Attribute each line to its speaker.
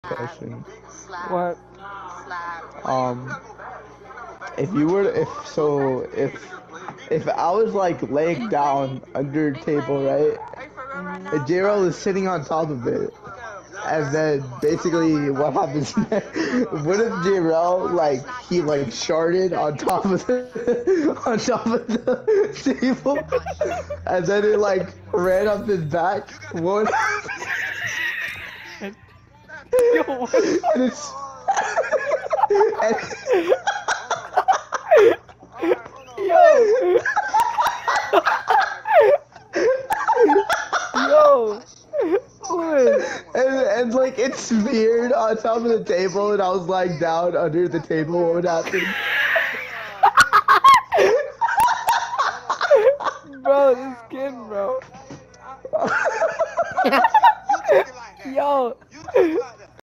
Speaker 1: question.
Speaker 2: What?
Speaker 1: Um, if you were, if I was like laying down under a table, right, and J-Roll is sitting on top of it, and then basically what happens next? What if J-Roll like he like sharded on top of the on top of the table, and then it like ran up his back? What?
Speaker 2: Yo, what the?
Speaker 1: And it's and
Speaker 2: Yo! Yo! What?
Speaker 1: and like it smeared on top of the table, and I was lying down under the table. What would happen?
Speaker 2: Bro, this kid, bro. Yo!